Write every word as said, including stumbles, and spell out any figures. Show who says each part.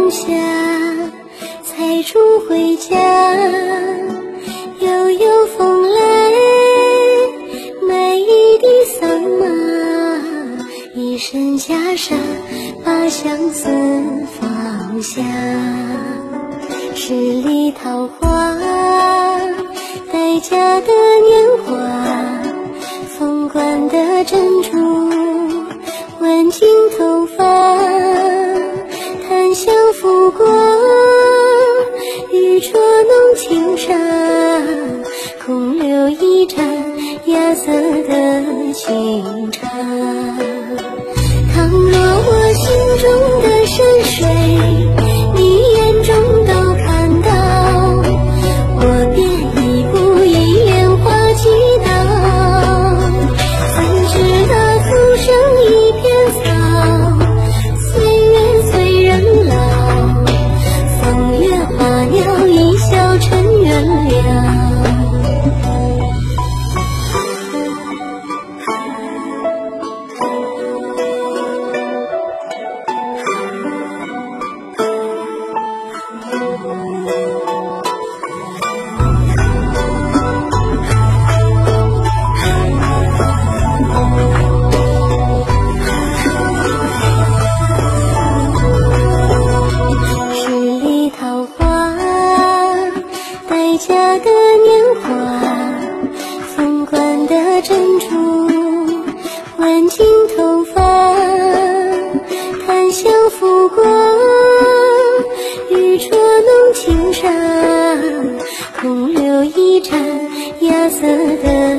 Speaker 1: 冬夏，采竹回家。悠悠风来，买一地桑麻，一身袈裟，把相思放下。十里桃花，待嫁的年华，凤冠的珍珠，挽进头发，檀香拂过，玉镯弄轻纱，空留一盏芽色的清茶。倘若我心中的山水，你眼中都看到，我便一步一莲花击倒。怎知那浮生一片草，岁月随人老，风月花鸟一笑尘缘了。家的年华，凤冠的珍珠，挽进头发，檀香拂过，玉镯弄轻纱，空留一盏芽色的